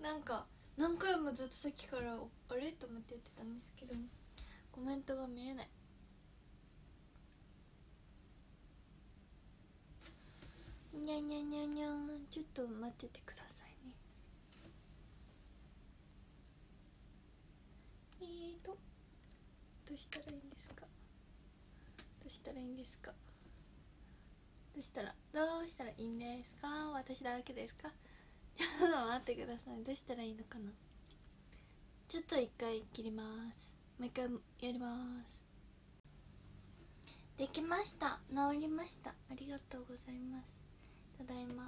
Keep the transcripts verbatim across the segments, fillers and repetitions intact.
なんか何回もずっとさっきからあれと思って言ってたんですけど、コメントが見えない。にゃにゃにゃにゃん、ちょっと待っててくださいね。えーとどうしたらいいんですか、どうしたらいいんですか、どうしたらどうしたらいいんですか、私だけですか。ちょっと待ってください。どうしたらいいのかな。ちょっと一回切ります。もう一回やります。できました。治りました。ありがとうございます。ただいま。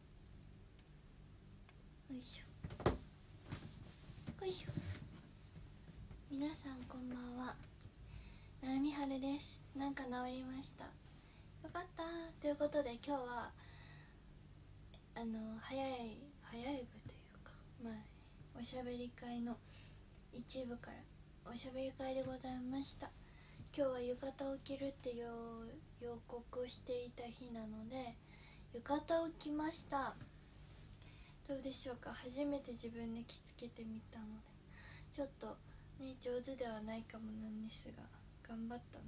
よいしょよいしょ。皆さんこんばんは、なるみはるです。なんか治りました。よかったということで、今日はあの早い早い部というか、まあおしゃべり会の一部からおしゃべり会でございました。今日は浴衣を着るっていう予告していた日なので浴衣を着ました。どうでしょうか。初めて自分で着付けてみたのでちょっとね上手ではないかもなんですが頑張ったの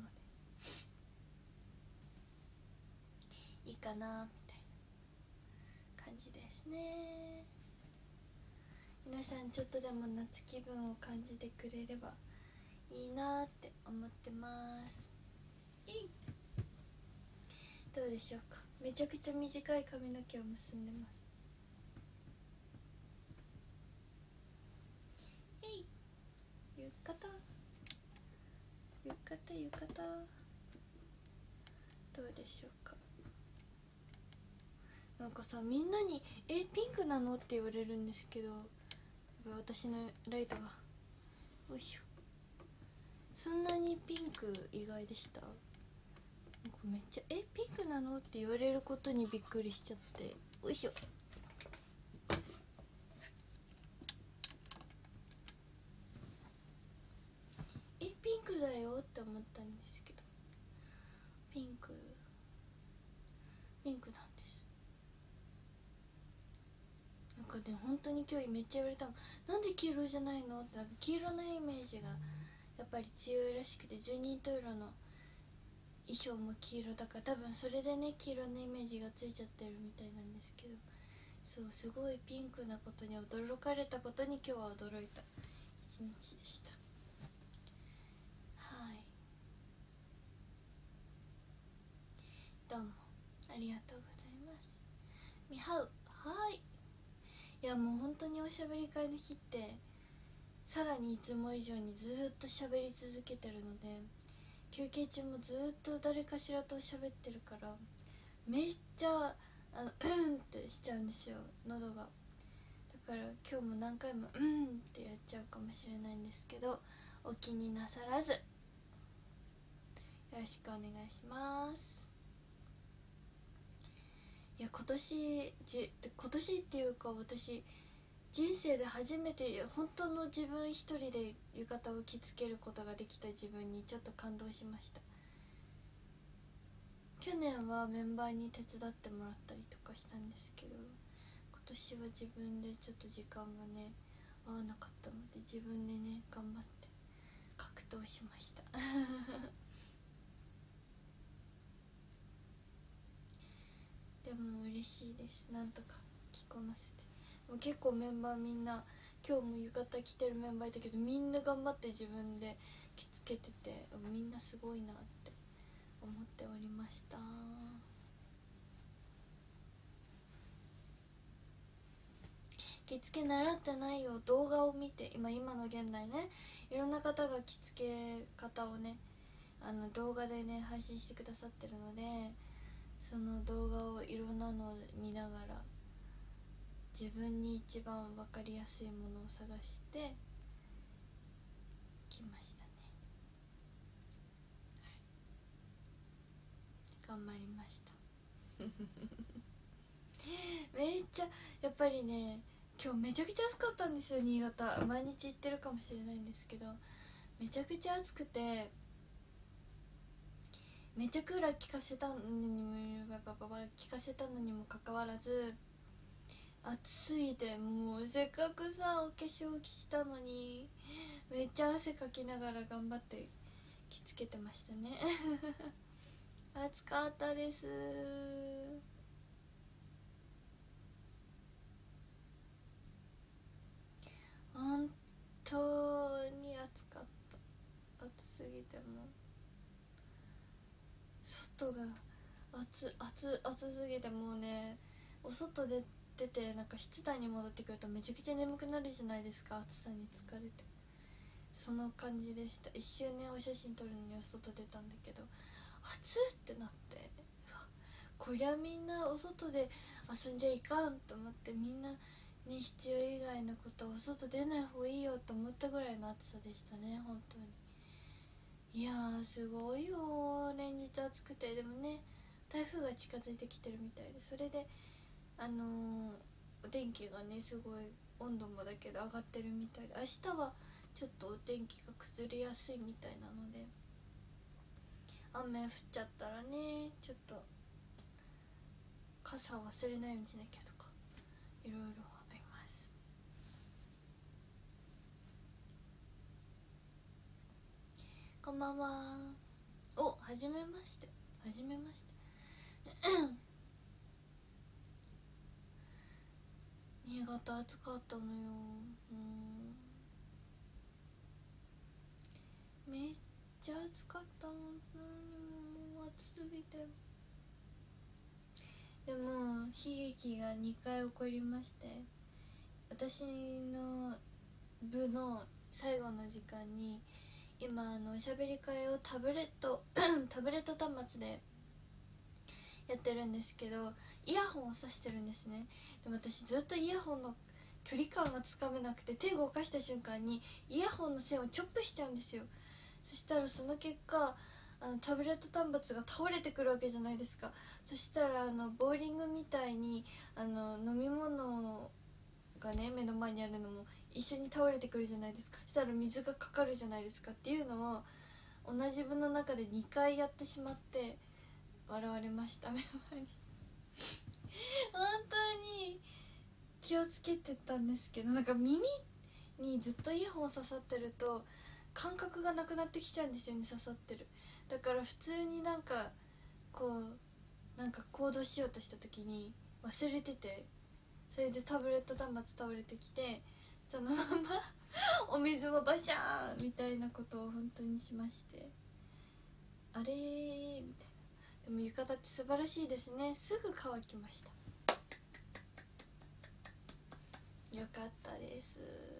でいいかなみたいな感じですね。皆さんちょっとでも夏気分を感じてくれればいいなって思ってます。どうでしょうか。めちゃくちゃ短い髪の毛を結んでます。えい浴衣浴衣浴衣どうでしょうか。なんかさ、みんなに「えピンクなの?」って言われるんですけど、やっぱ私のライトがよいしょ、そんなにピンク意外でした。めっちゃ「えピンクなの?」って言われることにびっくりしちゃって、よいしょ。えピンクだよって思ったんですけど、ピンクピンクなんです。なんかね本当に今日めっちゃ言われたの。なんで黄色じゃないのって。なんか黄色のイメージがやっぱり強いらしくて、十人十色の衣装も黄色だから多分それでね黄色のイメージがついちゃってるみたいなんですけど、そうすごいピンクなことに驚かれたことに今日は驚いた一日でした。はい、どうもありがとうございます。みはう。はい、いやもう本当におしゃべり会の日ってさらにいつも以上にずっと喋り続けてるので、休憩中もずっと誰かしらと喋ってるからめっちゃあのうんってしちゃうんですよ喉が。だから今日も何回もうんってやっちゃうかもしれないんですけど、お気になさらずよろしくお願いします。いや今年じ今年っていうか私人生で初めて本当の自分一人で浴衣を着付けることができた自分にちょっと感動しました。去年はメンバーに手伝ってもらったりとかしたんですけど、今年は自分でちょっと時間がね合わなかったので自分でね頑張って格闘しましたでも嬉しいです。なんとか着こなせて。もう結構メンバーみんな今日も浴衣着てるメンバーいたけど、みんな頑張って自分で着付けてて、みんなすごいなって思っておりました。着付け習ってないよ。動画を見て今今の現代ねいろんな方が着付け方をねあの動画でね配信してくださってるので、その動画をいろんなのを見ながら自分に一番分かりやすいものを探してきましたね。はい、頑張りましためっちゃやっぱりね今日めちゃくちゃ暑かったんですよ新潟。毎日行ってるかもしれないんですけどめちゃくちゃ暑くて、めっちゃクーラー効かせたのにも効かせたのにもかかわらず暑すぎて、もうせっかくさお化粧したのにめっちゃ汗かきながら頑張って着付けてましたね暑かったです。本当に暑かった。暑すぎてもう外が暑暑暑すぎて、もうねお外出ててなんか室内に戻ってくるとめちゃくちゃ眠くなるじゃないですか、暑さに疲れて。その感じでした。一瞬ねお写真撮るのにお外出たんだけど暑ってなって、うわこりゃみんなお外で遊んじゃいかんと思って、みんなね必要以外のことはお外出ない方がいいよと思ったぐらいの暑さでしたね、本当に。いやーすごいよ、連日暑くて。でもね台風が近づいてきてるみたいで、それであのー、お天気がねすごい温度もだけど上がってるみたいで、明日はちょっとお天気が崩れやすいみたいなので、雨降っちゃったらねちょっと傘忘れないようにしなきゃとかいろいろあります。こんばんは。お、はじめまして。はじめまして新潟暑かったのよ。うんめっちゃ暑かったの。もう暑すぎて。でも悲劇がにかい起こりまして、私の部の最後の時間に今あのおしゃべり会をタブレットタブレット端末でやってるんですけど、イヤホンをさしてるんですね。でも私ずっとイヤホンの距離感がつかめなくて、手を動かした瞬間にイヤホンの線をチョップしちゃうんですよ。そしたらその結果あのタブレット端末が倒れてくるわけじゃないですか。そしたらあのボーリングみたいにあの飲み物がね目の前にあるのも一緒に倒れてくるじゃないですか。そしたら水がかかるじゃないですか。っていうのを同じ部の中でにかいやってしまって笑われました、メンバーに本当に気をつけてたんですけど、なんか耳にずっとイヤホン刺さってると感覚がなくなってきちゃうんですよね、刺さってる。だから普通になんかこうなんか行動しようとした時に忘れてて、それでタブレット端末倒れてきてそのままお水をバシャーンみたいなことを本当にしまして、あれーみたいな。でも浴衣って素晴らしいですね、すぐ乾きました。よかったです、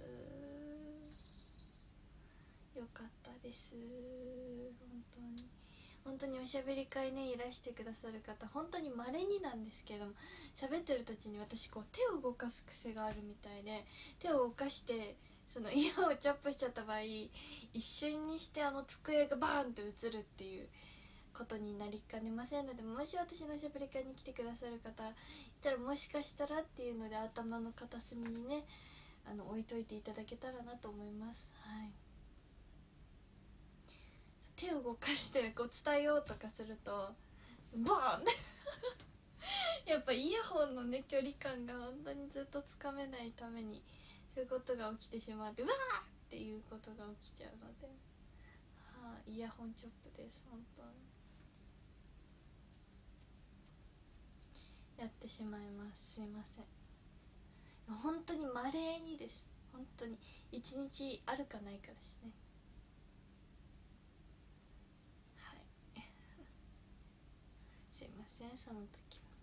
よかったです。本当に本当におしゃべり会ねいらしてくださる方本当に稀になんですけども、喋ってる途中に私こう手を動かす癖があるみたいで、手を動かしてそのイヤをチャップしちゃった場合一瞬にしてあの机がバーンって映るっていうことになりかねませんので、もし私のおしゃべり会に来てくださる方いたらもしかしたらっていうので頭の片隅にねあの置いといていただけたらなと思います。はい、手を動かしてこう伝えようとかするとバーンってやっぱイヤホンのね距離感が本当にずっとつかめないためにそういうことが起きてしまって、わーっていうことが起きちゃうので、はあ、イヤホンチョップです。本当にやってしまいます、すいません。本当に稀にです、本当に一日あるかないかですね。はいすいません、その時は。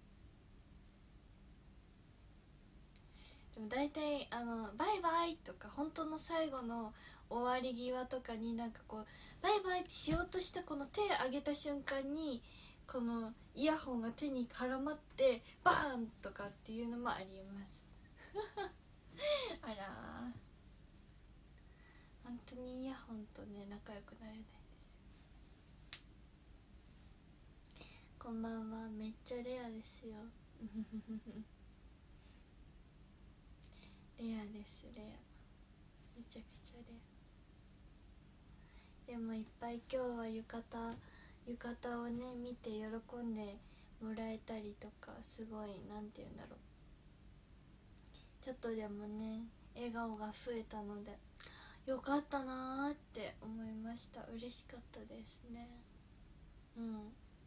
でも大体あのバイバイとか本当の最後の終わり際とかになんかこうバイバイってしようとしたこの手上げた瞬間にこのイヤホンが手に絡まってバーンとかっていうのもありますあら本当にイヤホンとね仲良くなれないんですよ。こんばんは、めっちゃレアですよレアです、レア、めちゃくちゃレア。でもいっぱい今日は浴衣浴衣をね見て喜んでもらえたりとか、すごいなんて言うんだろちょっとでもね笑顔が増えたのでよかったなーって思いました。嬉しかったですね。うん、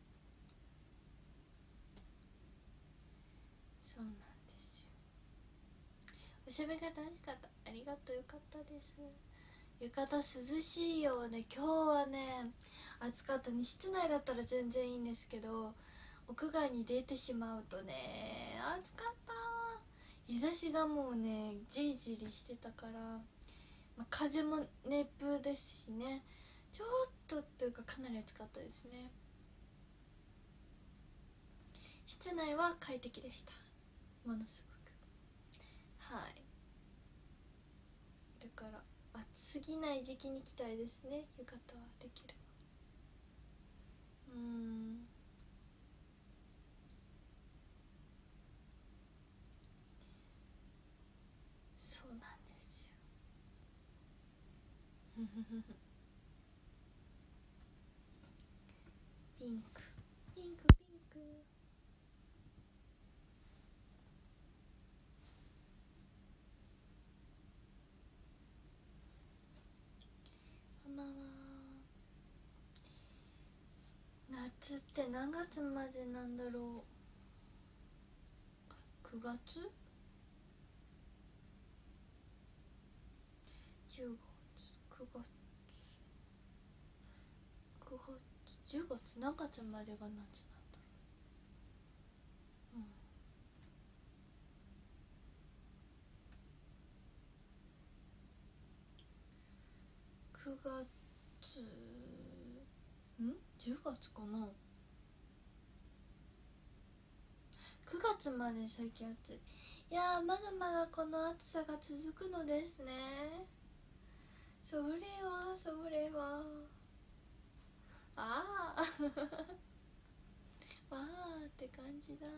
そうなんですよ。おしゃべりが楽しかった。ありがとう。よかったです。浴衣涼しいよね。今日はね暑かったね。室内だったら全然いいんですけど屋外に出てしまうとね暑かった。日差しがもうねじりじりしてたから、まあ、風も熱風ですしね、ちょっとというかかなり暑かったですね。室内は快適でした。ものすごく。はい、だから暑すぎない時期に来たいですね。浴衣はできる。うーんそうなんですよ。ピンクピンクピンク。ママは夏って何月までなんだろう。くがつじゅうがつくがつくがつじゅうがつ何月までが夏なんだろう。うんくがつんじゅうがつかな。くがつまで最近暑い。いやーまだまだこの暑さが続くのですね。それはそれはああわーって感じだ。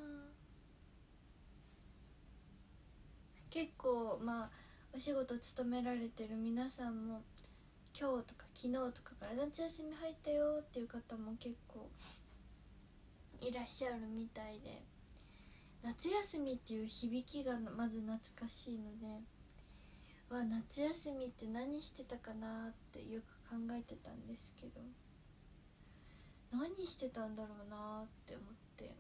結構まあお仕事勤められてる皆さんも今日とか昨日とかから夏休み入ったよっていう方も結構いらっしゃるみたいで、夏休みっていう響きがまず懐かしいので、わ夏休みって何してたかなってよく考えてたんですけど、何してたんだろうなって思って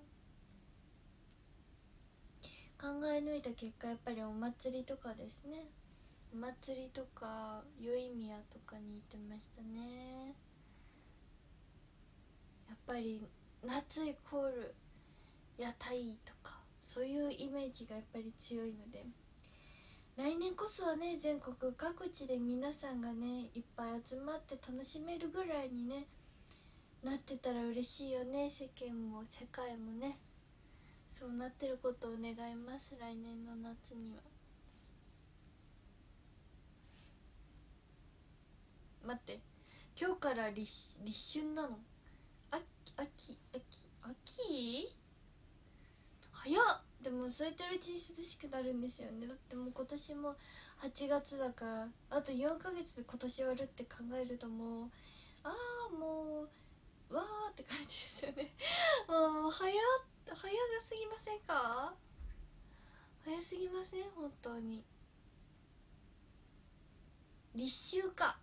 考え抜いた結果、やっぱりお祭りとかですね。お祭りとか宵宮とかに行ってましたね。やっぱり夏イコール屋台とかそういうイメージがやっぱり強いので、来年こそはね全国各地で皆さんがねいっぱい集まって楽しめるぐらいにねなってたら嬉しいよね。世間も世界もねそうなってることを願います。来年の夏には。待って、今日から立立春なの。秋秋秋秋早っ。でもそうやってるうちに涼しくなるんですよね。だってもう今年もはちがつだからあとよんかげつで今年終わるって考えるともうああもうわーって感じですよねもう早っ早がすぎませんか。早すぎません本当に。立秋か、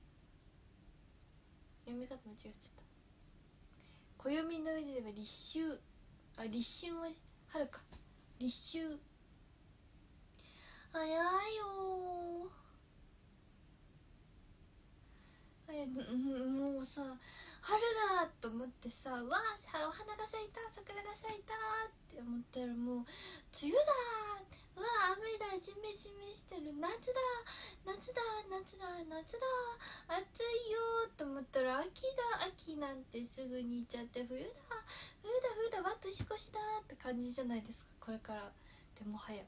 読み方間違っちゃった。暦の上で言えば立秋、あ立春は春か。立秋早いよー。もうさ春だと思ってさ、わあお花が咲いた桜が咲いたって思ったらもう梅雨だー、うわあ雨だジメジメしてる、夏だ夏だ夏だ夏だ暑いよーと思ったら秋だ秋なんてすぐに言っちゃって、冬だ冬だ冬だわ年越しだーって感じじゃないですかこれから。でも早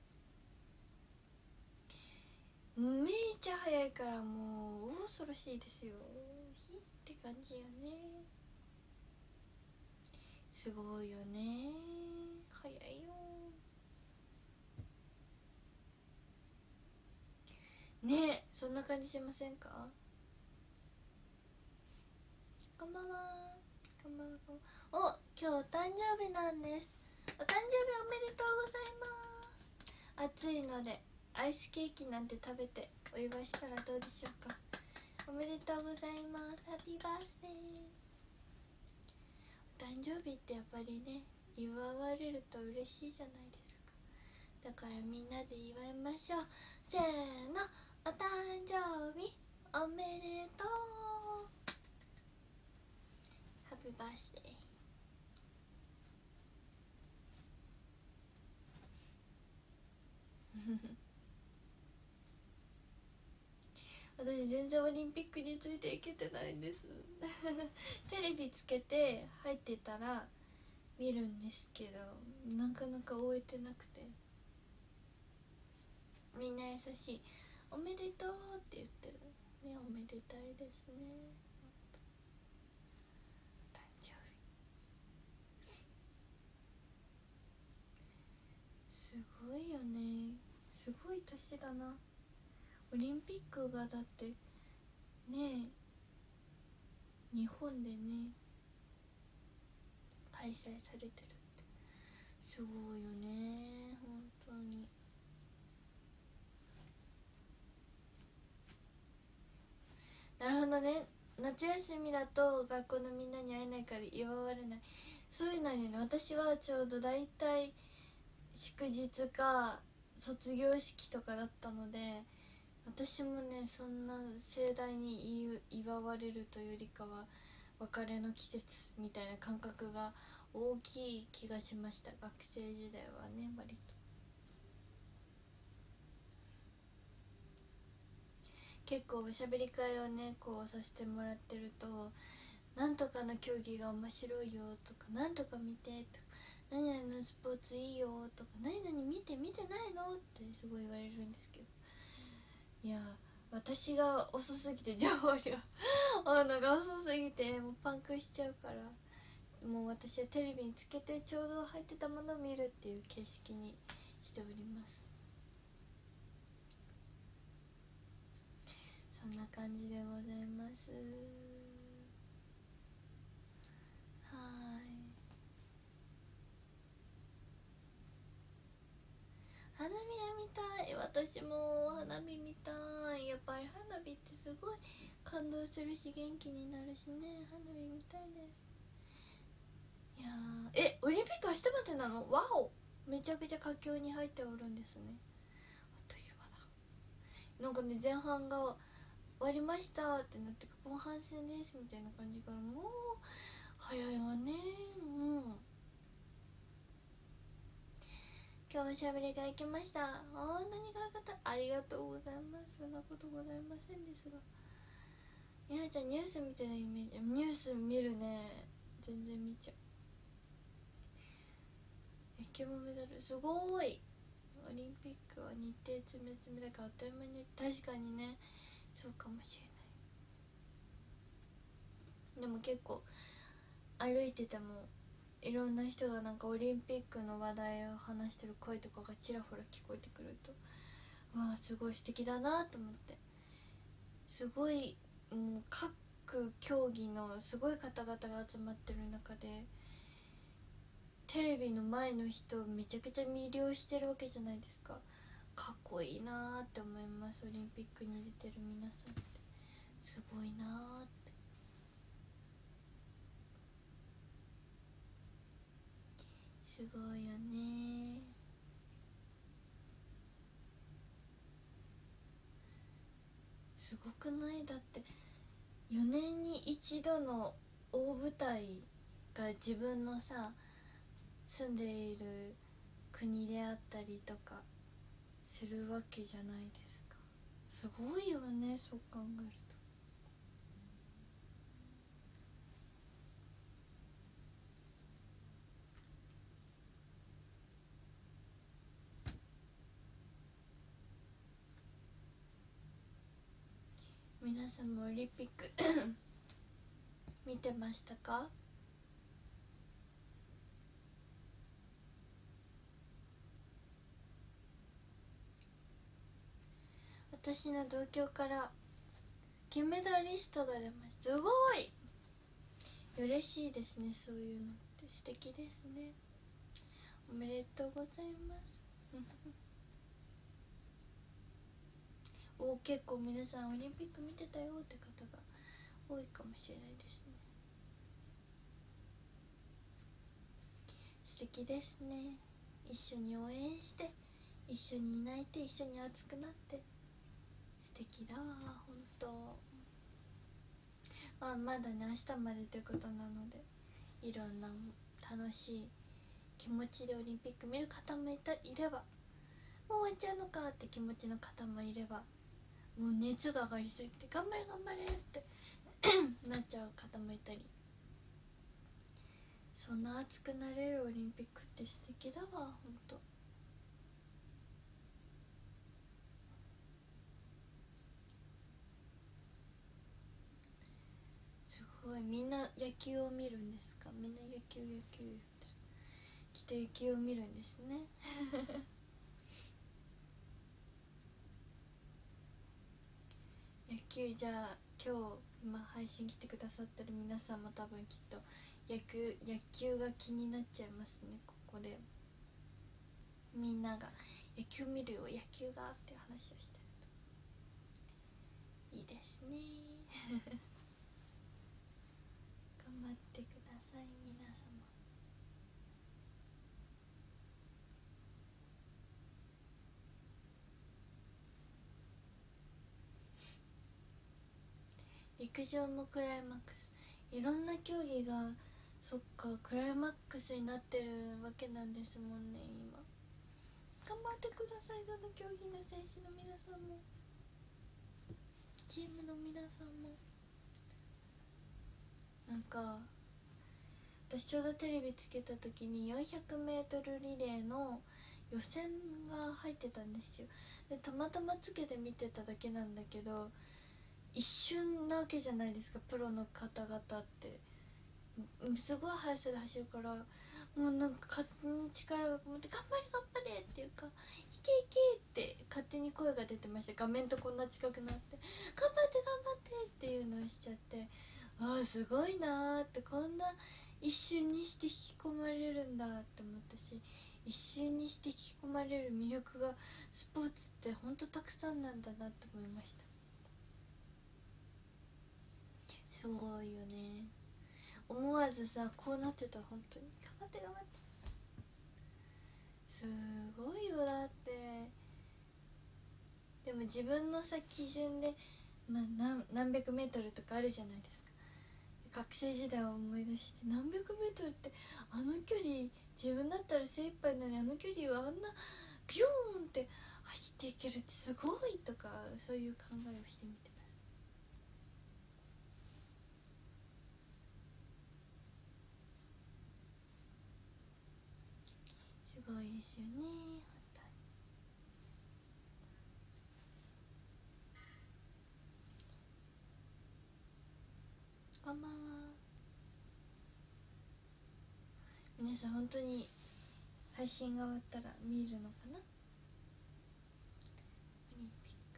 めっちゃ早いからもう恐ろしいですよ。ひって感じよね。すごいよね。早いよねえ。そんな感じしませんか。こんばんはこんばんはこんばんは。お今日お誕生日なんです。お誕生日おめでとうございます。 暑いのでアイスケーキなんて食べてお祝いしたらどうでしょうか。おめでとうございます。ハッピーバースデー。誕生日ってやっぱりね祝われると嬉しいじゃないですか。だからみんなで祝いましょう。せーの、お誕生日おめでとう。ハッピーバースデー。私全然オリンピックについていけてないんですテレビつけて入ってたら見るんですけど、なかなか終えてなくて。みんな優しい。おめでとうって言ってるね。おめでたいですね。誕生日すごいよね。すごい年だな。オリンピックがだってね日本でね開催されてるってすごいよね、本当に。なるほどね。夏休みだと学校のみんなに会えないから祝われない、そういうのにね。私はちょうどだいたい祝日か卒業式とかだったので、私もねそんな盛大に祝われるというよりかは別れの季節みたいな感覚が大きい気がしました、学生時代はね。割と結構おしゃべり会をねこうさせてもらってると、なんとかの競技が面白いよとか、なんとか見てとか、何々のスポーツいいよとか、何々見て見てないのってすごい言われるんですけど、いや私が遅すぎて情報量追うのが遅すぎてもうパンクしちゃうから、もう私はテレビにつけてちょうど入ってたものを見るっていう形式にしております。そんな感じでございます。はい、花火が見たい。私も花火見たい。やっぱり花火ってすごい感動するし元気になるしね。花火見たいです。いやー、えオリンピック明日までなの？わお、めちゃくちゃ佳境に入っておるんですね。あっという間だ。なんかね前半が終わりましたってなって後半戦ですみたいな感じから、もう早いわね。うん、今日おしゃべりが行きました。あんなに可愛かった。ありがとうございます。そんなことございませんですが、みはちゃんニュース見てるイメージ。ニュース見るね、全然見ちゃう。野球もメダルすごい。オリンピックは日程詰め詰めだからあっという間に。確かにね、そうかもしれない。でも結構歩いててもいろんな人がなんかオリンピックの話題を話してる声とかがちらほら聞こえてくると、わあすごい素敵だなと思って。すごいもう各競技のすごい方々が集まってる中でテレビの前の人をめちゃくちゃ魅了してるわけじゃないですか。かっこいいなーって思います。オリンピックに出てる皆さんってすごいなーって。すごいよね。すごくない？だってよねんに一度の大舞台が自分のさ住んでいる国であったりとかするわけじゃないですか。すごいよね、そう考えると。皆さんもオリンピック見てましたか？私の同郷から金メダリストが出ました。すごい嬉しいですね。そういうのって素敵ですね。おめでとうございます結構皆さんオリンピック見てたよって方が多いかもしれないですね。素敵ですね。一緒に応援して一緒に泣いて一緒に熱くなって素敵だわ本当。まあまだね明日までということなのでいろんな楽しい気持ちでオリンピック見る方もいたいればもう終わっちゃうのかって気持ちの方もいればもう熱が上がりすぎて頑張れ頑張れってなっちゃう方もいたり、そんな熱くなれるオリンピックって素敵だわほんと。すごいみんな野球を見るんですか？みんな野球野球言ってる。きっと野球を見るんですね野球じゃあ今日今配信来てくださってる皆さんも多分きっと野球野球が気になっちゃいますね。ここでみんなが野球見るよ野球がっていう話をしてるといいですね頑張ってください皆様。陸上もクライマックスいろんな競技がそっかクライマックスになってるわけなんですもんね。今頑張ってください。どの競技の選手の皆さんもチームの皆さんも。なんか私ちょうどテレビつけた時に よんひゃくメートル リレーの予選が入ってたんですよ。でたまたまつけて見てただけなんだけど一瞬なわけじゃないですか。プロの方々ってすごい速さで走るからもうなんか勝手に力がこもって頑張れ頑張れっていうかいけいけって勝手に声が出てました。画面とこんな近くなって頑張って頑張ってっていうのをしちゃってああすごいなーってこんな一瞬にして引き込まれるんだって思ったし一瞬にして引き込まれる魅力がスポーツってほんとたくさんなんだなって思いました。すごいよね。思わずさこうなってた本当に頑張って頑張ってすごいよ。だってでも自分のさ基準で、まあ、何, 何百メートルとかあるじゃないですか。学生時代を思い出して何百メートルってあの距離自分だったら精一杯なのにあの距離をあんなビューンって走っていけるってすごいとかそういう考えをしてみてます。すごいですよね本当に。こんばんは。皆さん本当に配信が終わったら見るのかな。オリンピック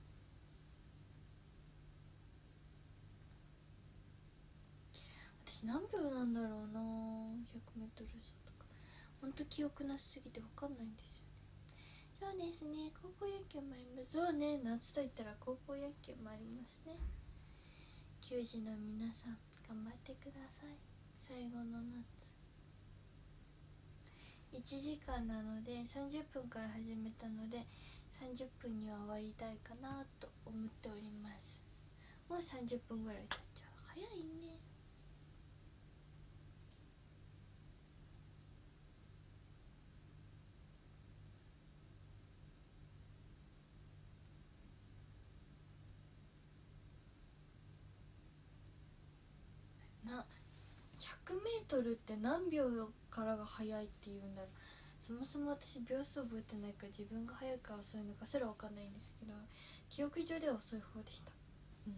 私何秒なんだろうな。 ひゃくメートル 走とか本当記憶なさすぎて分かんないんですよね。そうですね高校野球もあります。そうね夏といったら高校野球もありますね。球児の皆さん頑張ってください。最後の夏いちじかんなのでさんじゅっぷんから始めたのでさんじゅっぷんには終わりたいかなと思っております。もうさんじゅっぷんぐらい経っちゃう。早いね。な ひゃくメートル って何秒からが速いっていうんだろう。そもそも私秒数覚えてないから自分が速いか遅いのかすら分かんないんですけど記憶上では遅い方でした。うん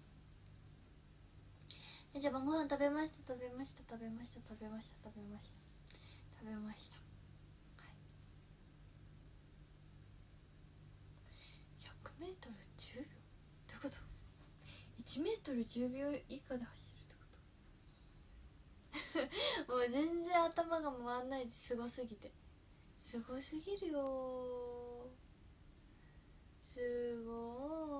えじゃあ晩ご飯食べました食べました食べました食べました食べました食べました。はい ひゃくメートルじゅうびょうどういうこと？ いちメートルじゅうびょう以下で走るってこともう全然頭が回んないですごすぎて。すごすぎるよすご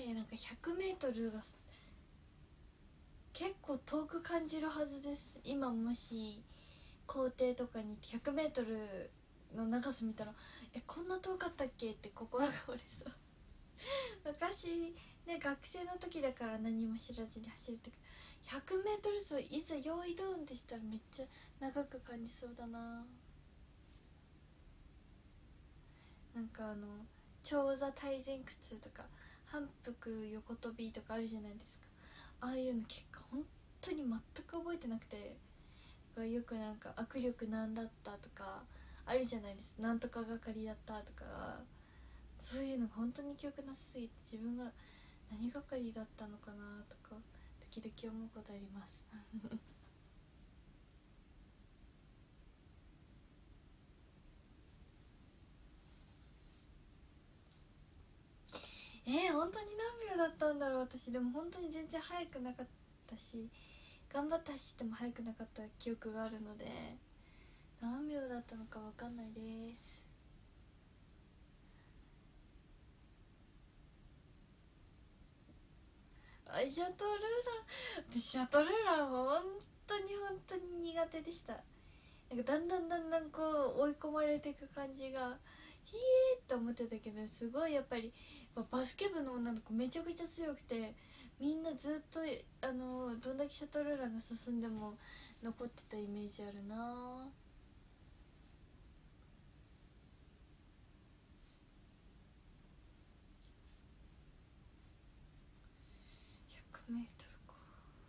てなんかひゃくメートルが結構遠く感じるはずです。今もし校庭とかに行ってひゃくメートルの長さ見たらえこんな遠かったっけって心が折れそう昔ね学生の時だから何も知らずに走るときひゃくメートル走いざ用意ドーンってしたらめっちゃ長く感じそうだな。なんかあの長座体前屈とか反復横跳びとかあるじゃないですか。ああいうの結構本当に全く覚えてなくて、よくなんか握力なんだったとかあるじゃないですか。なんとか係だったとか、そういうのが本当に記憶なさすぎて自分が何係だったのかなとか時々思うことありますえー、本当に何秒だったんだろう。私でも本当に全然速くなかったし頑張って走っても速くなかった記憶があるので何秒だったのか分かんないです。あシャトルラン、シャトルラン本当に本当に苦手でした。なんかだんだんだんだんこう追い込まれていく感じがひえーって思ってたけど、すごいやっぱりバスケ部の女の子めちゃくちゃ強くて、みんなずっとあのどんだけシャトルランが進んでも残ってたイメージあるな。ひゃくメートルか。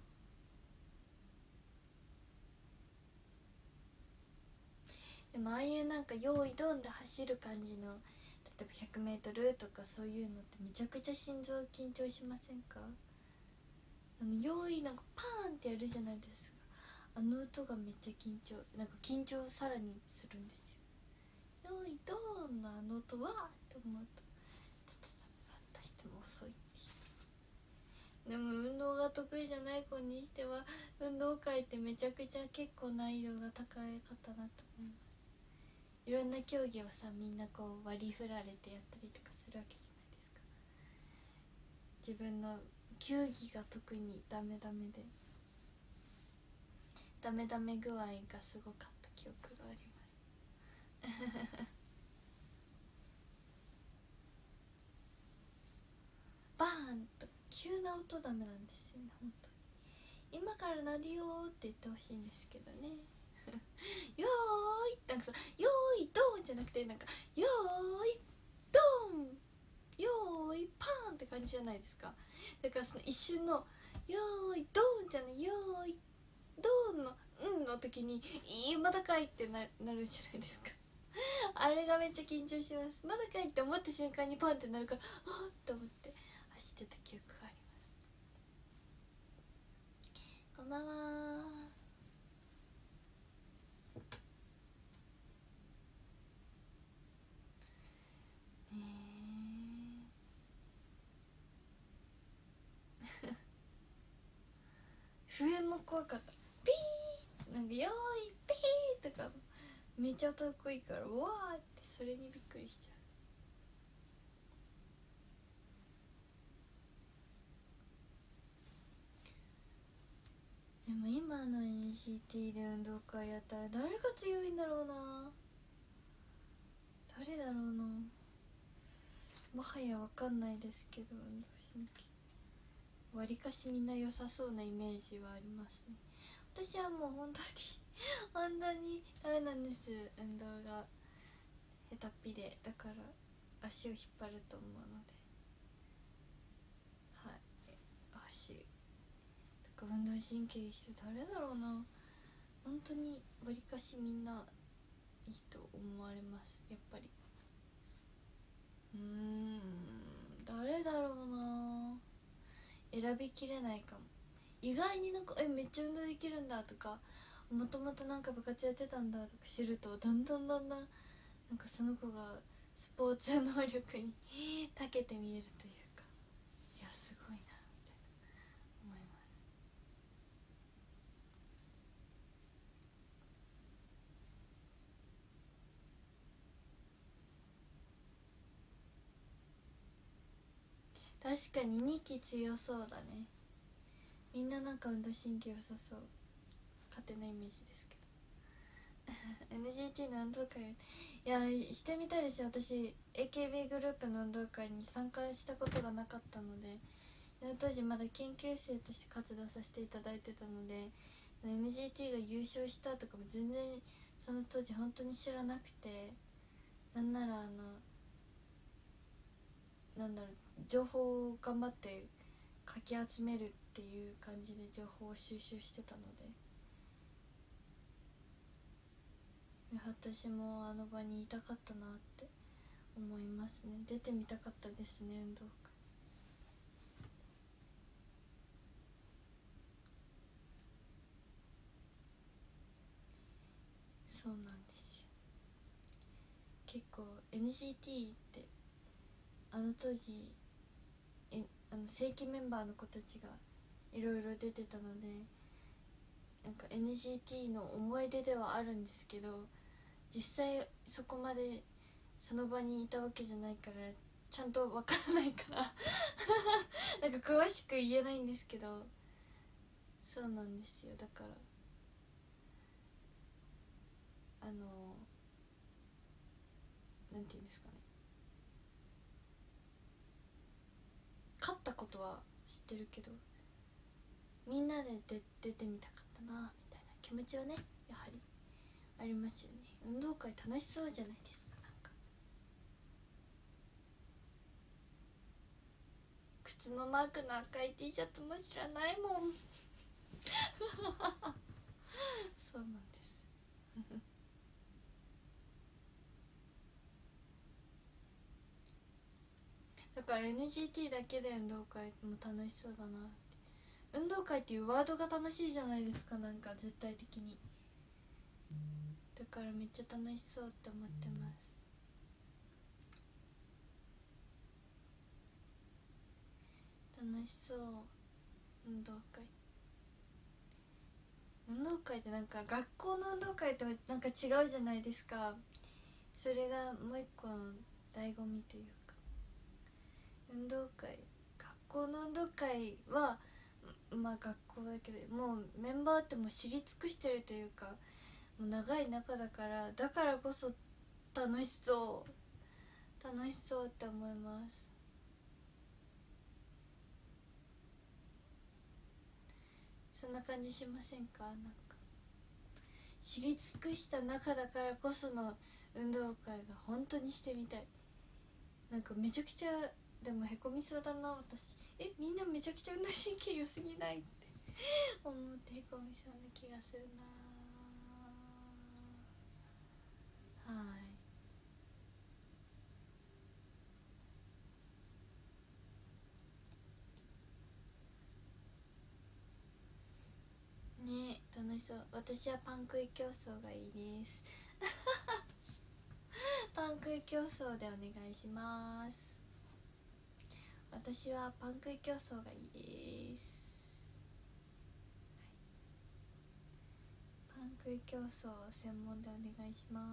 でもああいうなんか用意ドンで走る感じの、例えばひゃくメートルとかそういうのってめちゃくちゃ心臓緊張しませんか？あの用意なんかパーンってやるじゃないですか。あの音がめっちゃ緊張、なんか緊張さらにするんですよ。用意ドーンのあの音わーって思うとタタタタタしても遅いっていう。でも運動が得意じゃない子にしては運動会ってめちゃくちゃ結構難易度が高いかったなと思います。いろんな競技をさみんなこう割り振られてやったりとかするわけじゃないですか。自分の球技が特にダメダメでダメダメ具合がすごかった記憶がありますバーンと急な音ダメなんですよね本当に。今からなるよーって言ってほしいんですけどねよーいなんかさよーいドーンじゃなくてなんかよーいドーンよーいパーンって感じじゃないですか。だからその一瞬のよーいドーンじゃないよーいドーンのうんの時にいいまだかいってななるじゃないですかあれがめっちゃ緊張します。まだかいって思った瞬間にパンってなるからあっと思って走ってた記憶があります。こんばんはねえ笛も怖かった。ピーなんかよーいピーとかめっちゃ得意からうわーってそれにびっくりしちゃう。でも今の エヌシーティー で運動会やったら誰が強いんだろうな。誰だろうな。もはや分かんないですけど、運動神経わりかしみんな良さそうなイメージはありますね。私はもう本当に本当にダメなんです。運動が下手っぴで、だから足を引っ張ると思うので、はい足とか運動神経いい人誰だろうな。本当にわりかしみんないいと思われますやっぱり。うーん誰だろうな。選びきれないかも。意外になんかえめっちゃ運動できるんだとかもともとなんか部活やってたんだとか知るとだんだんだんだんなんかその子がスポーツ能力に長けて見えるというか、いやすごいなみたいな思います。 確かににき強そうだね。みんななんか運動神経良さそう。勝手なイメージですけどエヌジーティー の運動会、いやしてみたいですよ。私 エーケービー グループの運動会に参加したことがなかったので、当時まだ研究生として活動させていただいてたので エヌジーティー が優勝したとかも全然その当時本当に知らなくて、なんならあのなんだろう、情報を頑張ってかき集めるっていう感じで情報を収集してたので、私もあの場にいたかったなって思いますね。出てみたかったですね、運動会。そうなんですよ。結構 エヌジーティー ってあの当時えあの正規メンバーの子たちがいろいろ出てたので、なんか エヌジーティー の思い出ではあるんですけど、実際そこまでその場にいたわけじゃないからちゃんとわからないからなんか詳しく言えないんですけど、そうなんですよ。だからあのなんていうんですかね、勝ったことは知ってるけどみんなで出出てみたかったなみたいな気持ちはね、やはりありますよね。運動会楽しそうじゃないですか。なんか靴のマークの赤い T シャツも知らないもんそうなんですだから エヌジーティー だけで運動会も楽しそうだなって。運動会っていうワードが楽しいじゃないですか、なんか絶対的に。だからめっちゃ楽しそうって思ってます。楽しそう。運動会運動会ってなんか学校の運動会となんか違うじゃないですか。それがもう一個の醍醐味というか、運動会学校の運動会はまあ学校だけどもうメンバーってもう知り尽くしてるというか、もう長い中だからだからこそ楽しそう楽しそうって思います。そんな感じしませんか？なんか知り尽くした中だからこその運動会が本当にしてみたい。なんかめちゃくちゃでもへこみそうだな私。えみんなめちゃくちゃ運動神経良すぎないって思ってへこみそうな気がするな。はいね、楽しそう。私はパン食い競争がいいですパン食い競争でお願いします。私はパン食い競争がいいです。パン食い競争専門でお願いします。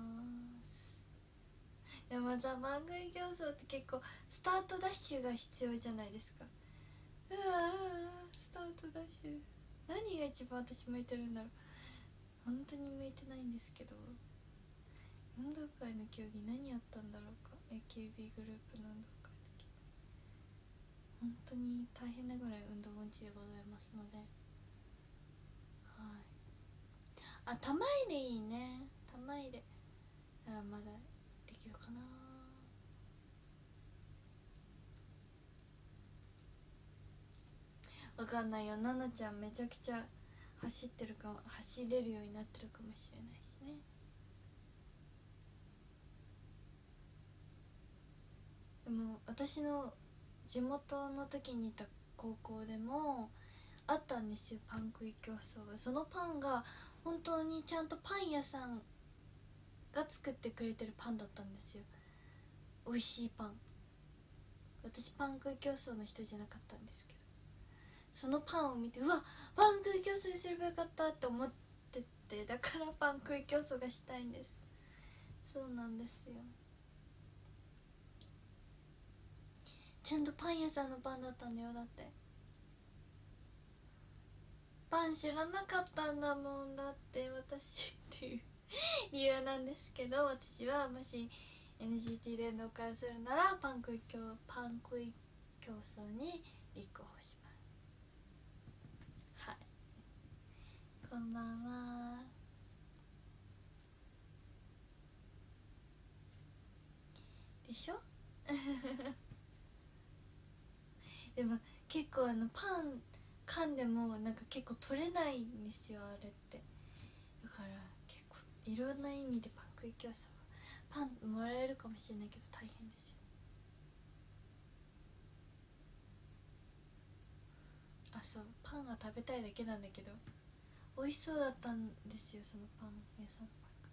でもさ、パン食い競争って結構スタートダッシュが必要じゃないですか。うわースタートダッシュ何が一番私向いてるんだろう。本当に向いてないんですけど、運動会の競技何やったんだろうか。 エーケービー グループの運動会の時本当に大変なぐらい運動音痴でございますので、はい。あ、玉入れいいね。玉入れならまだできるかな。わかんないよ。ななちゃんめちゃくちゃ走ってるか走れるようになってるかもしれないしね。でも私の地元の時にいた高校でもあったんですよ、パン食い競争が。そのパンが本当にちゃんとパン屋さんが作ってくれてるパンだったんですよ。美味しいパン。私パン食い競争の人じゃなかったんですけど、そのパンを見てうわパン食い競争にすればよかったって思ってて、だからパン食い競争がしたいんです。そうなんですよ。 ちゃんとパン屋さんのパンだったんだよ。だってパン知らなかったんだもん。だって私っていう理由なんですけど、私はもし エヌジーティー で運動会をするならパン食い競パン食い競争に立候補します。はい、こんばんは。でしょでも結構あのパン噛んでもなんか結構取れないんですよ、あれって。だから結構いろんな意味でパン食い競争、パンもらえるかもしれないけど大変ですよ。あ、そう、パンが食べたいだけなんだけど美味しそうだったんですよ、そのパン屋さんのパンが。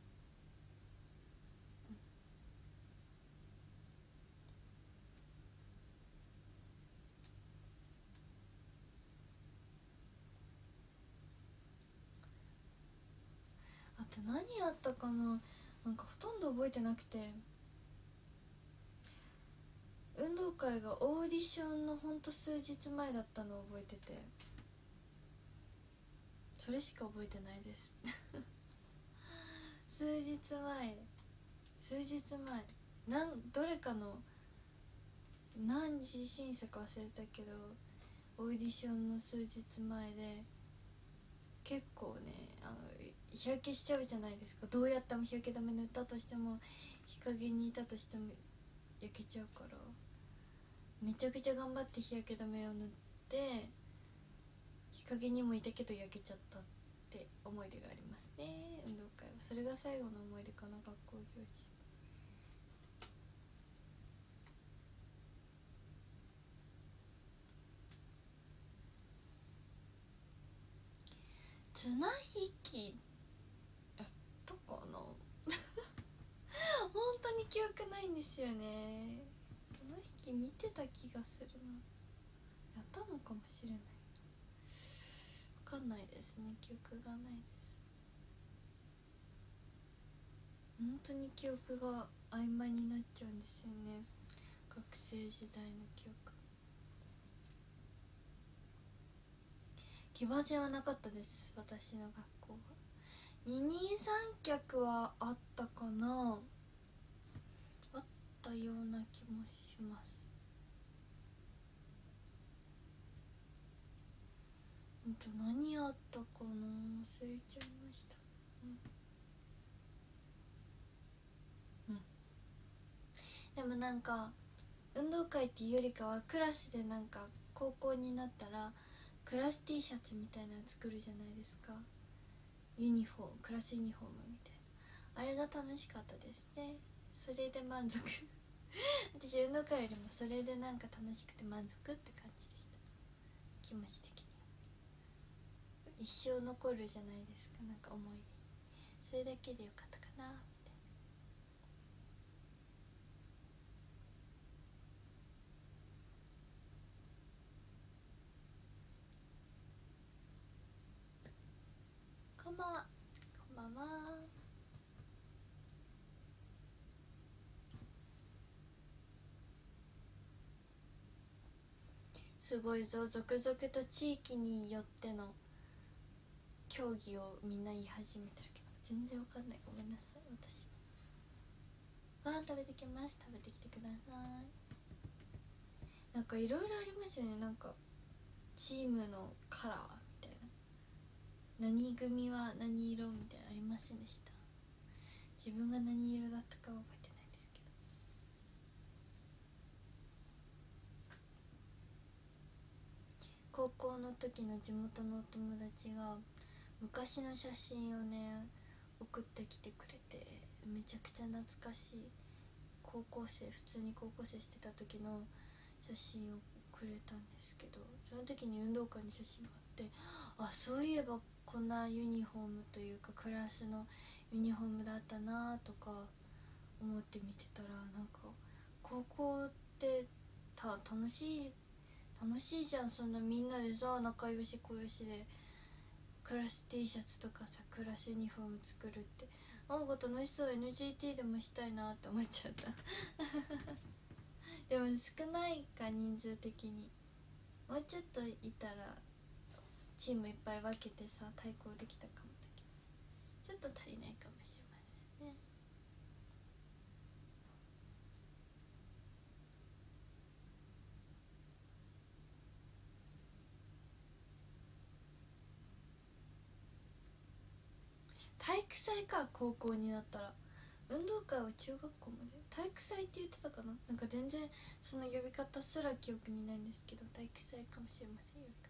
あと何あったかな、なんかほとんど覚えてなくて、運動会がオーディションのほんと数日前だったのを覚えてて、それしか覚えてないです数日前数日前なんどれかの何時審査か忘れたけど、オーディションの数日前で結構ね、あの日焼けしちゃうじゃないですか。どうやっても日焼け止め塗ったとしても日陰にいたとしても焼けちゃうから、めちゃくちゃ頑張って日焼け止めを塗って日陰にもいたけど焼けちゃったって思い出がありますね、運動会は。それが最後の思い出かな、学校行事。綱引きやったかな本当に記憶ないんですよね。綱引き見てた気がするな。やったのかもしれない。分かんないですね、記憶がないです。本当に記憶が曖昧になっちゃうんですよね、学生時代の記憶。騎馬戦はなかったです、私の学校は。二人三脚はあったかな、あったような気もします。うんと何あったかな、忘れちゃいました。うん、うん、でもなんか運動会っていうよりかはクラスでなんか高校になったらクラス T シャツみたいなの作るじゃないですか。ユニフォーム、クラスユニフォームみたいな、あれが楽しかったですね。それで満足私運動会よりもそれでなんか楽しくて満足って感じでした、気持ち的には。一生残るじゃないですか、なんか思い出、それだけでよかったかなみたいな。こんばんは。こんばんは。すごいぞ、続々と地域によっての競技をみんな言い始めてるけど全然わかんない、ごめんなさい。私ご飯食べてきます、食べてきてください。なんかいろいろありますよね、なんかチームのカラーみたいな、何組は何色みたいなありませんでした？自分が何色だったかは覚えてないですけど。高校の時の地元のお友達が昔の写真をね送ってきてくれて、めちゃくちゃ懐かしい、高校生、普通に高校生してた時の写真をくれたんですけど、その時に運動会の写真があって、あ、そういえばこんなユニフォームというかクラスのユニフォームだったなとか思って見てたら、なんか高校ってた楽しい楽しいじゃん、そんなみんなでさ仲良し小良しでクラス T シャツとかさクラスユニフォーム作るって、なんか楽しそう、 エヌジーティー でもしたいなって思っちゃったでも少ないか人数的に。もうちょっといたらチームいっぱい分けてさ対抗できたかもだけど、ちょっと足りないかもしれませんね。体育祭か。高校になったら運動会は中学校まで体育祭って言ってたかな。なんか全然その呼び方すら記憶にないんですけど、体育祭かもしれません、呼び方。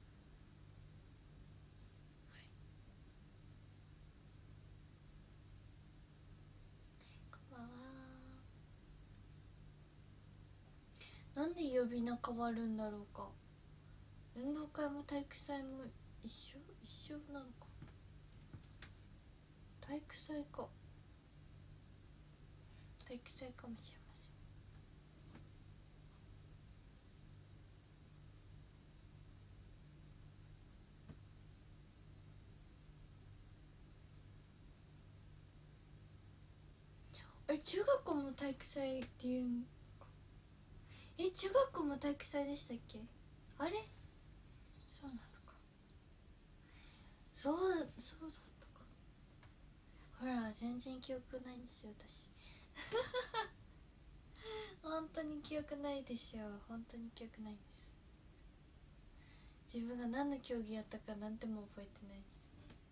こんばんは。なんで呼び名変わるんだろうか。運動会も体育祭も一緒一緒なのか。体育祭か。体育祭かもしれません。え、中学校も体育祭っていうのか。え、中学校も体育祭でしたっけ。あれ、そうなのか。そうそうだったか。ほら全然記憶ないんですよ私本当に記憶ないでしょ。本当に記憶ないんです。自分が何の競技やったかなんても覚えてないです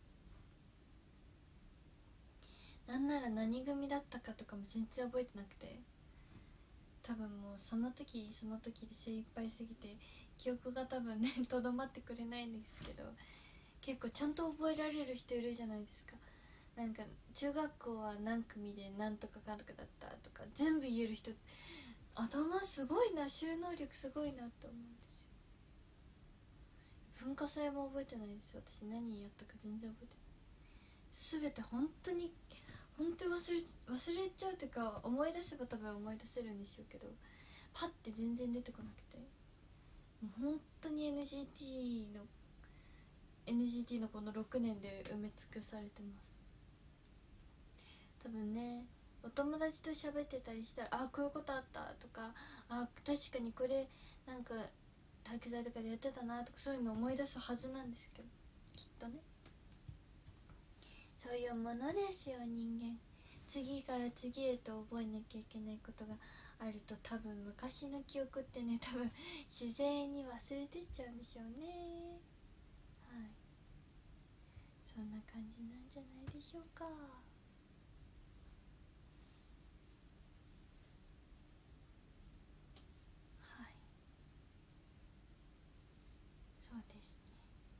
ね。なんなら何組だったかとかも全然覚えてなくて、多分もうその時その時で精一杯すぎて記憶が多分ねとどまってくれないんですけど、結構ちゃんと覚えられる人いるじゃないですか。なんか中学校は何組で何とかかとかだったとか全部言える人、頭すごいな、収納力すごいなって思うんですよ。文化祭も覚えてないですよ私。何やったか全然覚えてない。全て本当に本当に忘れ忘れちゃうっていうか、思い出せば多分思い出せるんでしょうけど、パッて全然出てこなくて、もう本当に エヌジーティー の エヌジーティー のこのろくねんで埋め尽くされてます。多分ね、お友達と喋ってたりしたら、あ、こういうことあったとか、あ、確かにこれなんか体育祭とかでやってたなとか、そういうの思い出すはずなんですけど、きっとね。そういうものですよ人間。次から次へと覚えなきゃいけないことがあると、多分昔の記憶ってね、多分自然に忘れてっちゃうんでしょうね。はい、そんな感じなんじゃないでしょうか。はい、そうですね。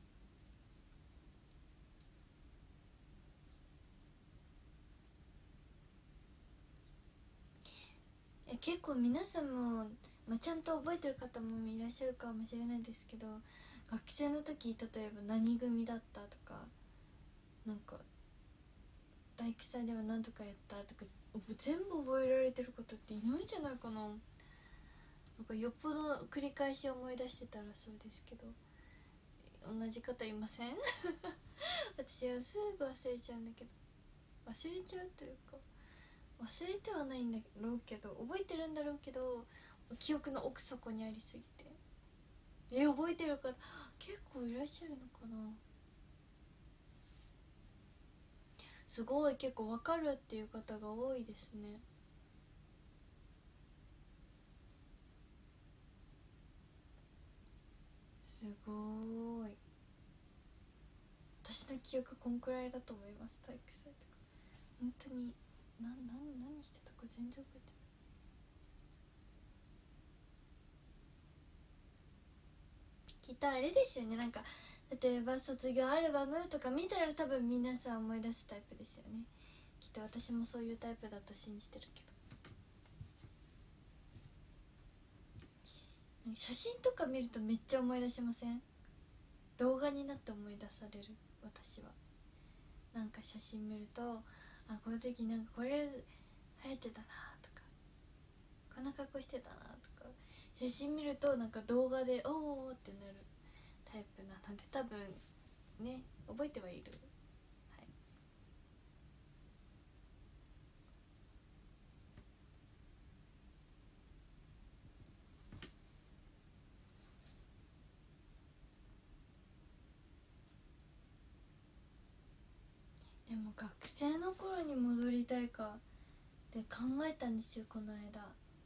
え結構皆さんも、まあ、ちゃんと覚えてる方もいらっしゃるかもしれないんですけど、学生の時例えば何組だったとか、なんか体育祭では何とかやったとか全部覚えられてる方っていないんじゃないかな。なんかよっぽど繰り返し思い出してたらそうですけど、同じ方いません私はすぐ忘れちゃうんだけど、忘れちゃうというか忘れてはないんだろうけど、覚えてるんだろうけど記憶の奥底にありすぎて、え覚えてる方結構いらっしゃるのかな。すごい結構わかるっていう方が多いですね。すごーい。私の記憶こんくらいだと思います。体育祭とか本当になな何してたか全然覚えてない。きっとあれですよね、なんか例えば卒業アルバムとか見たら多分皆さん思い出すタイプですよね。きっと私もそういうタイプだと信じてるけど、写真とか見るとめっちゃ思い出しません？動画になって思い出される。私はなんか写真見ると、あこの時なんかこれ流行ってたなとか、こんな格好してたなとか、写真見るとなんか動画でおーってなるタイプなので、多分ね覚えてはいる。はい、 学生の頃に戻りたいかって考えたんですよこの間。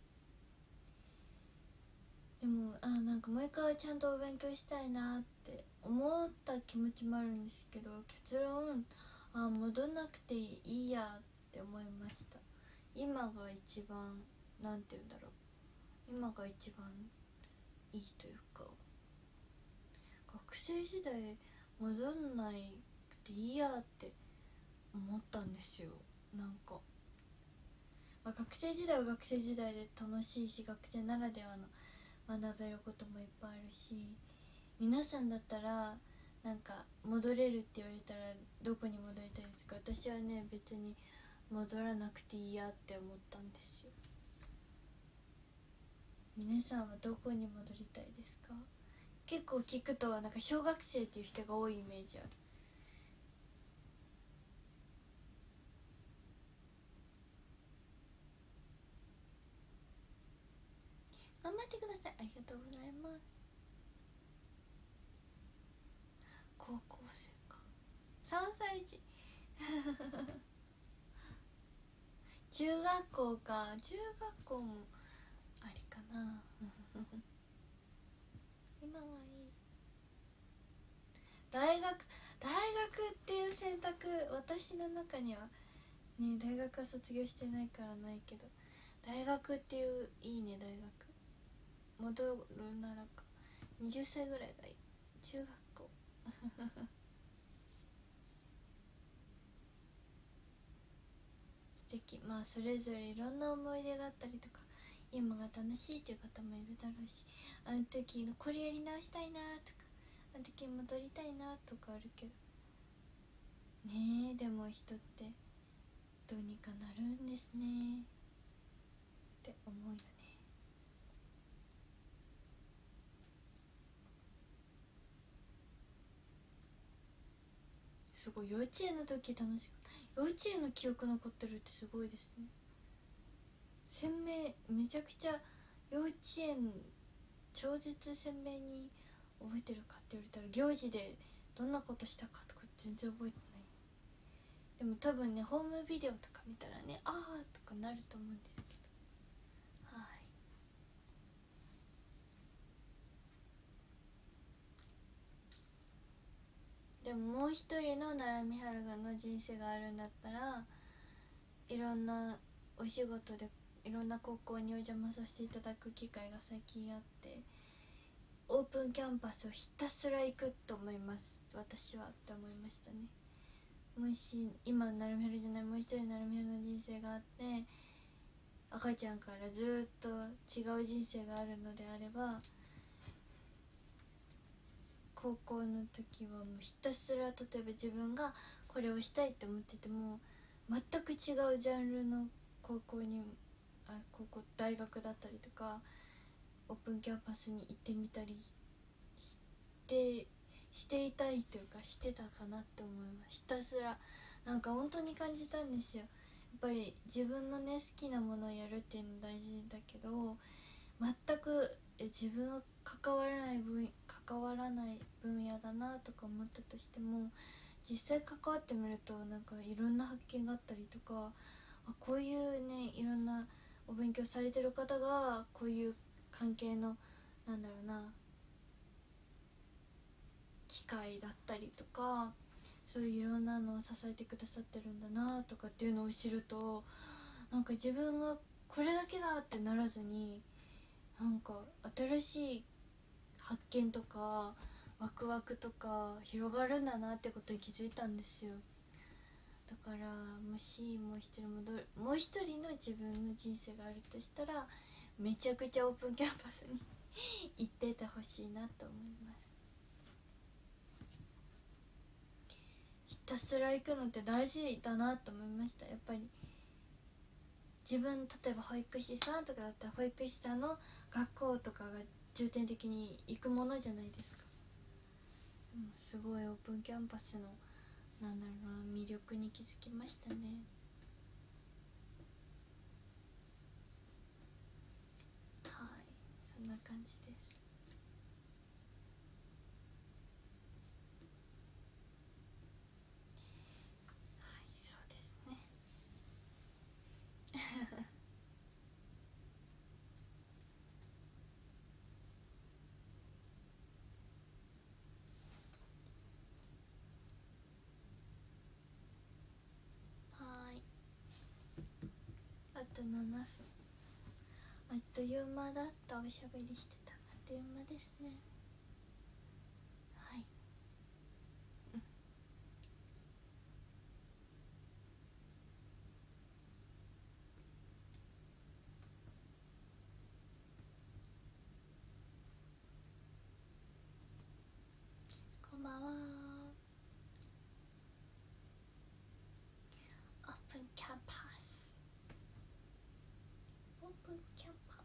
でもあなんかもう一回ちゃんとお勉強したいなって思った気持ちもあるんですけど、結論あ戻んなくていいやって思いました。今が一番なんて言うんだろう、今が一番いいというか、学生時代戻んなくていいやって思ったんですよ。なんか、まあ、学生時代は学生時代で楽しいし、学生ならではの学べることもいっぱいあるし、皆さんだったらなんか戻れるって言われたらどこに戻りたいですか？私はね別に戻らなくていいやって思ったんですよ。皆さんはどこに戻りたいですか？結構聞くとなんか小学生っていう人が多いイメージある。頑張ってください。ありがとうございます。高校生か、さんさい児中学校か、中学校もありかな今はいい。大学大学っていう選択、私の中にはね、大学は卒業してないからないけど、大学っていういいね。大学戻るならかはたちぐらいがいい。中学校素敵。まあそれぞれいろんな思い出があったりとか、今が楽しいっていう方もいるだろうし、あの時のこれやり直したいなとか、あの時戻りたいなとかあるけどね。えでも人ってどうにかなるんですねって思うよね。すごい。幼稚園の時楽しかった。幼稚園の記憶残ってるってすごいですね。鮮明、めちゃくちゃ幼稚園超絶鮮明に覚えてるかって言われたら、行事でどんなことしたかとか全然覚えてない。でも多分ねホームビデオとか見たらね、ああとかなると思うんですけど、はい。でももう一人の奈良美春がの人生があるんだったら、いろんなお仕事でいろんな高校にお邪魔させていただく機会が最近あって、オープンキャンパスをひたすら行くと思います私はって思いましたね。もし今なるみはるじゃない、もう一人なるみはるの人生があって、赤ちゃんからずっと違う人生があるのであれば、高校の時はもうひたすら、例えば自分がこれをしたいって思ってても全く違うジャンルの高校にあ高校大学だったりとかオープンキャンパスに行ってみたりしてしていたいというかしてたかなって思います。ひたすらなんか本当に感じたんですよ。やっぱり自分のね好きなものをやるっていうの大事だけど、全く自分は関わらない分関わらない分野だなとか思ったとしても、実際関わってみるとなんかいろんな発見があったりとか、あこういうねいろんなお勉強されてる方がこういう関係のなんだろうな機会だったりとか、そういういろんなのを支えてくださってるんだなとかっていうのを知ると、なんか自分がこれだけだってならずに、なんか新しい発見とかワクワクとか広がるんだなってことに気づいたんですよ。だからもしもう一人戻るもう一人の自分の人生があるとしたら、めちゃくちゃオープンキャンパスに行っててほしいなと思います。ひたすら行くのって大事だなと思いました。やっぱり自分例えば保育士さんとかだったら保育士さんの学校とかが重点的に行くものじゃないですか。でもすごいオープンキャンパスのなんだろうな魅力に気づきましたね。はい、そんな感じです。はい、 ななふん、あっという間だった。おしゃべりしてた。あっという間ですね。はい。こんばんは。オープンキャンパス、オープンキャンパ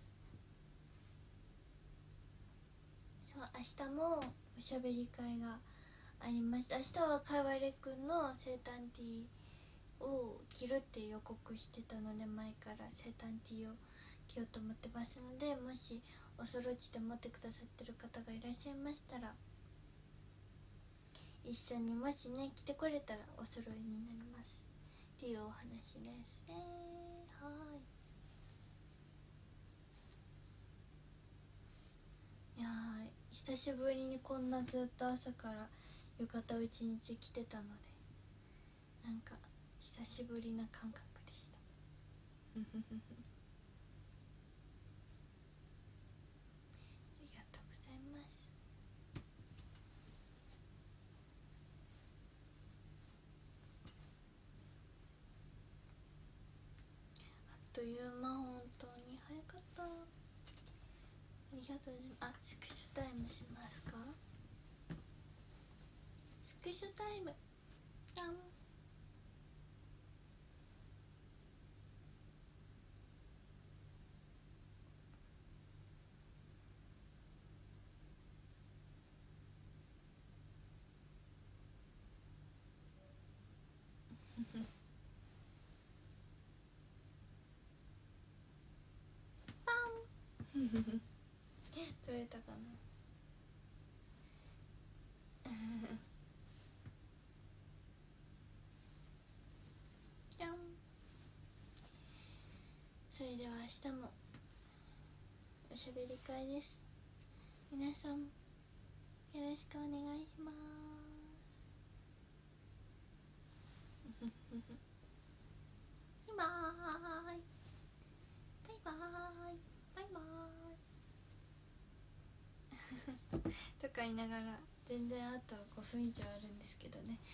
ス。そう、明日もおしゃべり会がありました。明日はかいわれくんの生誕ティーを着るって予告してたので、前から生誕ティーを着ようと思ってますので、もしおそろちで持ってくださってる方がいらっしゃいましたら、一緒にもしね着てこれたらお揃いになりますっていうお話ですね。はい。いやー、久しぶりにこんなずっと朝から浴衣を一日着てたので、なんか久しぶりな感覚でした。ありがとうございます。あっという間、本当に早かった。ありがとうございます。あ、スクショタイムしますか？スクショタイム。ダン。パン取れたかな。じゃん。それでは明日もおしゃべり会です。皆さんよろしくお願いします。バイバーイバイバーイバイバーイとか言いながら、全然あとごふん以上あるんですけどね。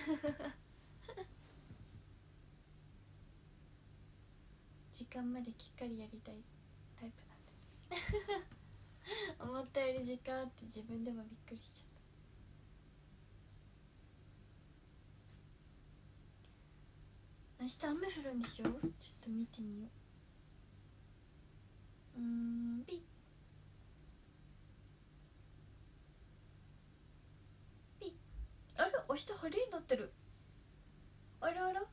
時間まできっかりやりたいタイプなんで思ったより時間あって自分でもびっくりしちゃった。明日雨降るんでしょ？ちょっと見てみよう。うーん、ピッピッ。あれ、明日晴れになってる。あらあら、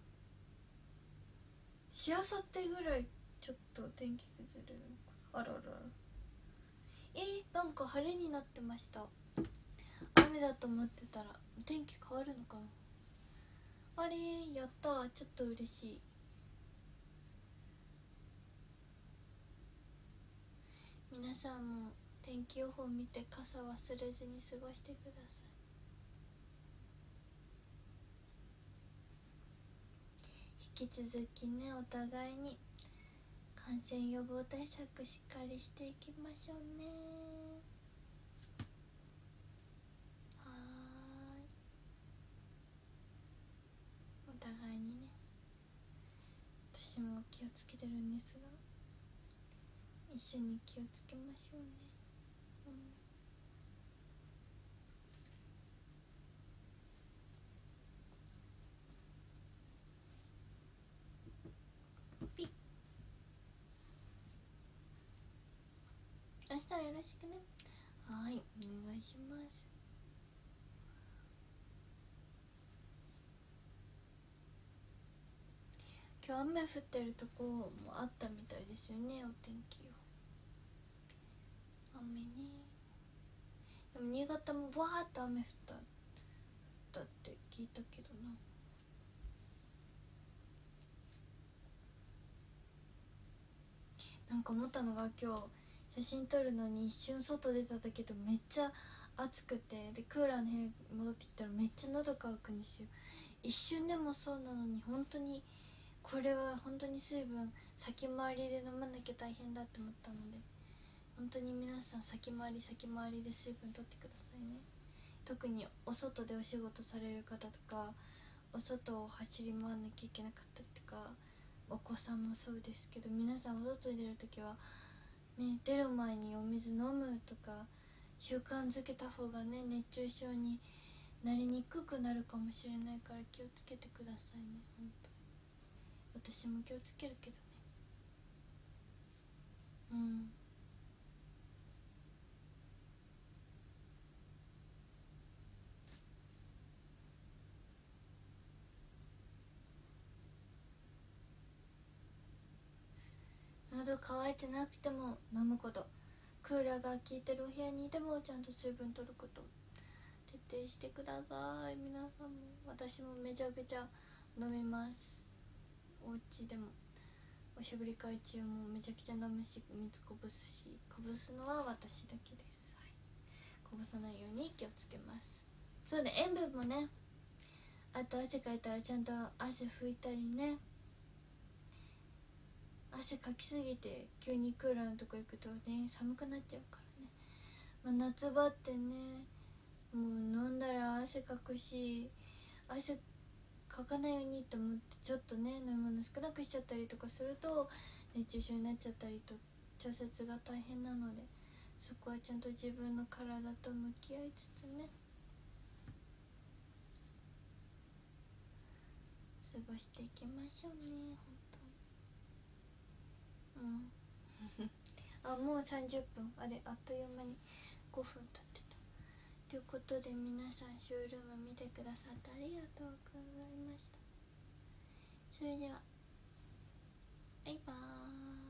しあさってぐらいちょっと天気崩れるのかな。あらあらあら、えー、なんか晴れになってました。雨だと思ってたら天気変わるのかな。あれ、やったー、ちょっと嬉しい。皆さんも天気予報見て傘忘れずに過ごしてください。引き続きね、お互いに感染予防対策しっかりしていきましょうね。はーい、お互いにね。私も気をつけてるんですが、一緒に気をつけましょうね。うん、ピッ。明日はよろしくね。はい、お願いします。今日雨降ってるとこもあったみたいですよね、お天気を。雨ね。でも新潟もわーっと雨降っただって聞いたけどな。なんか思ったのが、今日写真撮るのに一瞬外出ただけでめっちゃ暑くて、でクーラーの部屋戻ってきたらめっちゃ喉乾くんですよ。一瞬でもそうなのに、本当にこれは本当に水分先回りで飲まなきゃ大変だって思ったので、本当に皆さん先回り先回りで水分取ってくださいね。特にお外でお仕事される方とか、お外を走り回らなきゃいけなかったりとか、お子さんもそうですけど、皆さんお外に出るときはね、出る前にお水飲むとか習慣づけた方がね、熱中症になりにくくなるかもしれないから気をつけてくださいね。本当に私も気をつけるけどね。うん。喉乾いてなくても飲むこと、クーラーが効いてるお部屋にいてもちゃんと水分取ること、徹底してください皆さんも。私もめちゃくちゃ飲みます。お家でもおしゃべり会中もめちゃくちゃ飲むし、水こぼすし、こぼすのは私だけです、はい、こぼさないように気をつけます。そうね、塩分もね、あと汗かいたらちゃんと汗拭いたりね。汗かきすぎて急にクーラーのとこ行くとね、寒くなっちゃうからね、まあ、夏場ってね、もう飲んだら汗かくし、汗かかないようにと思ってちょっとね飲み物少なくしちゃったりとかすると熱中症になっちゃったりと、調節が大変なので、そこはちゃんと自分の体と向き合いつつね過ごしていきましょうね、本当に。うんあ、もうさんじゅっぷん、あれあっという間にごふん経ってた。ということで皆さんショールーム見てくださってありがとうございました。それではバイバーイ。